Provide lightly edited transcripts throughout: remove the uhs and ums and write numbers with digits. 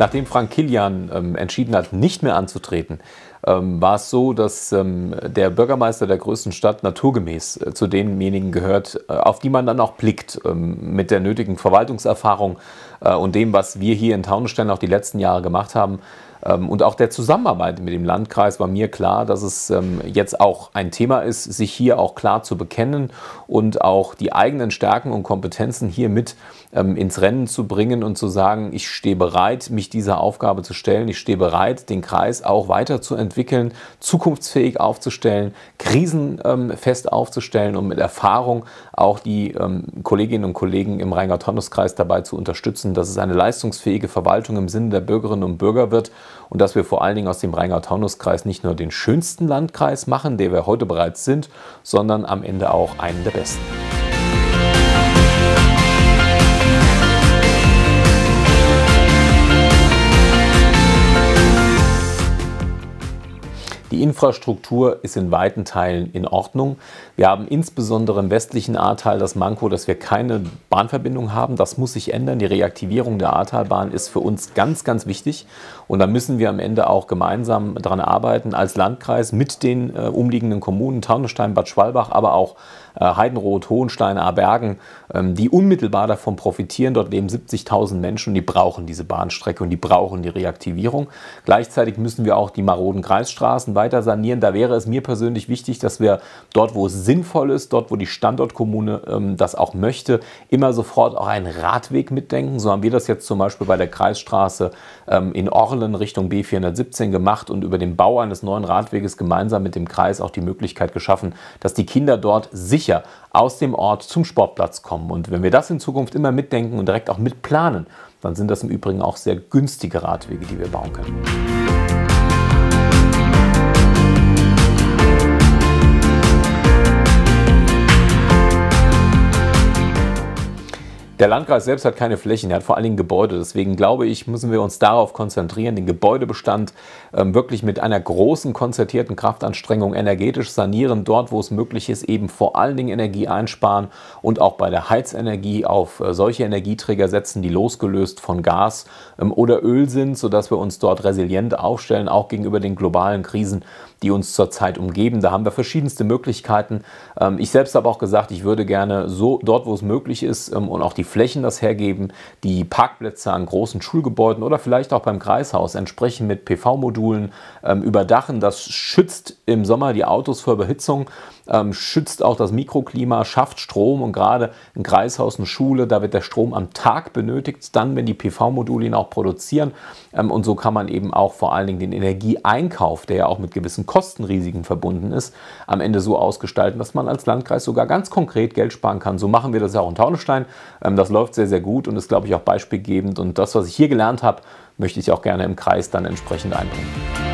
Nachdem Frank Kilian entschieden hat, nicht mehr anzutreten, war es so, dass der Bürgermeister der größten Stadt naturgemäß zu denjenigen gehört, auf die man dann auch blickt, mit der nötigen Verwaltungserfahrung und dem, was wir hier in Taunusstein auch die letzten Jahre gemacht haben. Und auch der Zusammenarbeit mit dem Landkreis war mir klar, dass es jetzt auch ein Thema ist, sich hier auch klar zu bekennen und auch die eigenen Stärken und Kompetenzen hier mit ins Rennen zu bringen und zu sagen, ich stehe bereit, mich dieser Aufgabe zu stellen. Ich stehe bereit, den Kreis auch weiterzuentwickeln, zukunftsfähig aufzustellen, krisenfest aufzustellen und mit Erfahrung auch die Kolleginnen und Kollegen im Rheingau-Taunus-Kreis dabei zu unterstützen, dass es eine leistungsfähige Verwaltung im Sinne der Bürgerinnen und Bürger wird und dass wir vor allen Dingen aus dem Rheingau-Taunus-Kreis nicht nur den schönsten Landkreis machen, der wir heute bereits sind, sondern am Ende auch einen der besten. Die Infrastruktur ist in weiten Teilen in Ordnung. Wir haben insbesondere im westlichen Ahrtal das Manko, dass wir keine Bahnverbindung haben. Das muss sich ändern. Die Reaktivierung der Ahrtalbahn ist für uns ganz, ganz wichtig. Und da müssen wir am Ende auch gemeinsam daran arbeiten, als Landkreis mit den umliegenden Kommunen, Taunusstein, Bad Schwalbach, aber auch Heidenroth, Hohenstein, Ahrbergen, die unmittelbar davon profitieren. Dort leben 70.000 Menschen und die brauchen diese Bahnstrecke und die brauchen die Reaktivierung. Gleichzeitig müssen wir auch die maroden Kreisstraßen weiter sanieren. Da wäre es mir persönlich wichtig, dass wir dort, wo es sinnvoll ist, dort, wo die Standortkommune das auch möchte, immer sofort auch einen Radweg mitdenken. So haben wir das jetzt zum Beispiel bei der Kreisstraße in Orlen Richtung B417 gemacht und über den Bau eines neuen Radweges gemeinsam mit dem Kreis auch die Möglichkeit geschaffen, dass die Kinder dort sicher aus dem Ort zum Sportplatz kommen. Und wenn wir das in Zukunft immer mitdenken und direkt auch mitplanen, dann sind das im Übrigen auch sehr günstige Radwege, die wir bauen können. Der Landkreis selbst hat keine Flächen, er hat vor allen Dingen Gebäude. Deswegen glaube ich, müssen wir uns darauf konzentrieren, den Gebäudebestand wirklich mit einer großen konzertierten Kraftanstrengung energetisch sanieren. Dort, wo es möglich ist, eben vor allen Dingen Energie einsparen und auch bei der Heizenergie auf solche Energieträger setzen, die losgelöst von Gas oder Öl sind, sodass wir uns dort resilient aufstellen, auch gegenüber den globalen Krisen, die uns zurzeit umgeben. Da haben wir verschiedenste Möglichkeiten. Ich selbst habe auch gesagt, ich würde gerne so dort, wo es möglich ist und auch die Flächen das hergeben, die Parkplätze an großen Schulgebäuden oder vielleicht auch beim Kreishaus entsprechend mit PV-Modulen überdachen. Das schützt im Sommer die Autos vor Überhitzung, schützt auch das Mikroklima, schafft Strom und gerade ein Kreishaus, eine Schule, da wird der Strom am Tag benötigt, dann, wenn die PV-Module ihn auch produzieren. Und so kann man eben auch vor allen Dingen den Energieeinkauf, der ja auch mit gewissen Kostenrisiken verbunden ist, am Ende so ausgestalten, dass man als Landkreis sogar ganz konkret Geld sparen kann. So machen wir das ja auch in Taunusstein. Das läuft sehr, sehr gut und ist, glaube ich, auch beispielgebend. Und das, was ich hier gelernt habe, möchte ich auch gerne im Kreis dann entsprechend einbringen.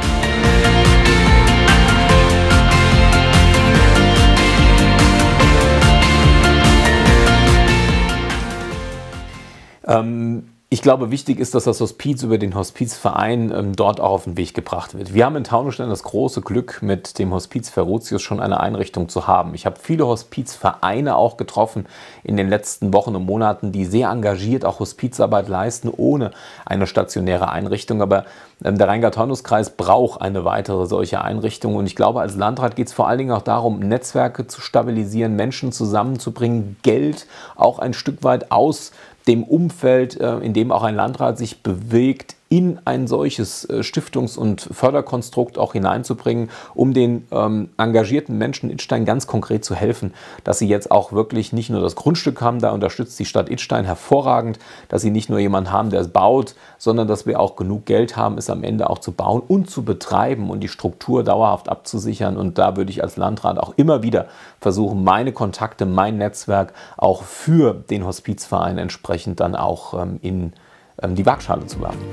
Ich glaube, wichtig ist, dass das Hospiz über den Hospizverein dort auch auf den Weg gebracht wird. Wir haben in Taunusstein das große Glück, mit dem Hospiz Ferrutius schon eine Einrichtung zu haben. Ich habe viele Hospizvereine auch getroffen in den letzten Wochen und Monaten, die sehr engagiert auch Hospizarbeit leisten, ohne eine stationäre Einrichtung. Aber der Rheingau-Taunus-Kreis braucht eine weitere solche Einrichtung. Und ich glaube, als Landrat geht es vor allen Dingen auch darum, Netzwerke zu stabilisieren, Menschen zusammenzubringen, Geld auch ein Stück weit aus dem Umfeld, in dem auch ein Landrat sich bewegt, in ein solches Stiftungs- und Förderkonstrukt auch hineinzubringen, um den engagierten Menschen in Idstein ganz konkret zu helfen, dass sie jetzt auch wirklich nicht nur das Grundstück haben, da unterstützt die Stadt Idstein hervorragend, dass sie nicht nur jemanden haben, der es baut, sondern dass wir auch genug Geld haben, es am Ende auch zu bauen und zu betreiben und die Struktur dauerhaft abzusichern. Und da würde ich als Landrat auch immer wieder versuchen, meine Kontakte, mein Netzwerk auch für den Hospizverein entsprechend dann auch in die Waagschale zu werfen.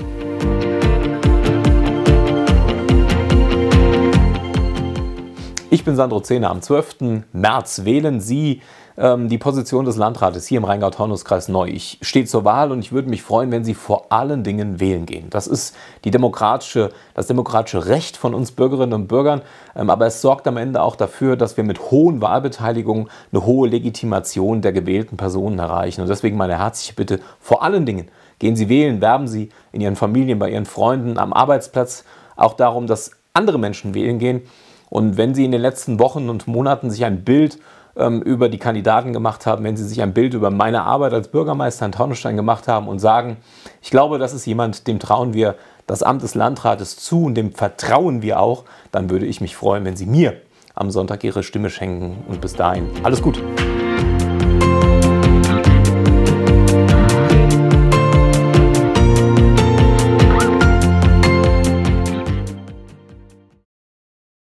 Ich bin Sandro Zehner. Am 12. März wählen Sie die Position des Landrates hier im Rheingau-Taunus-Kreis neu. Ich stehe zur Wahl und ich würde mich freuen, wenn Sie vor allen Dingen wählen gehen. Das ist das demokratische Recht von uns Bürgerinnen und Bürgern, aber es sorgt am Ende auch dafür, dass wir mit hohen Wahlbeteiligungen eine hohe Legitimation der gewählten Personen erreichen. Und deswegen meine herzliche Bitte, vor allen Dingen Gehen Sie wählen, werben Sie in Ihren Familien, bei Ihren Freunden, am Arbeitsplatz auch darum, dass andere Menschen wählen gehen. Und wenn Sie in den letzten Wochen und Monaten sich ein Bild über die Kandidaten gemacht haben, wenn Sie sich ein Bild über meine Arbeit als Bürgermeister in Taunusstein gemacht haben und sagen, ich glaube, das ist jemand, dem trauen wir das Amt des Landrates zu und dem vertrauen wir auch, dann würde ich mich freuen, wenn Sie mir am Sonntag Ihre Stimme schenken. Und bis dahin, alles gut.